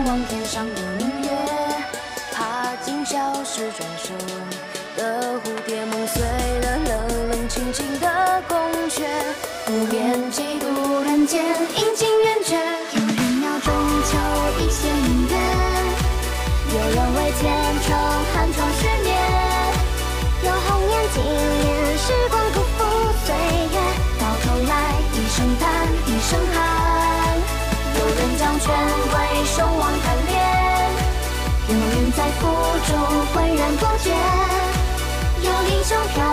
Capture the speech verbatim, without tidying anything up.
望天上的明月，怕今宵是转身的蝴蝶梦碎了，冷冷清清的宫阙，不变几度人间阴晴圆缺。有人要中秋一线明月，有人为前程寒窗十年。有红颜纪念时光不负岁月，到头来一声叹一声寒。有人将权贵守望贪恋，有人在府中浑然不觉。有英雄飘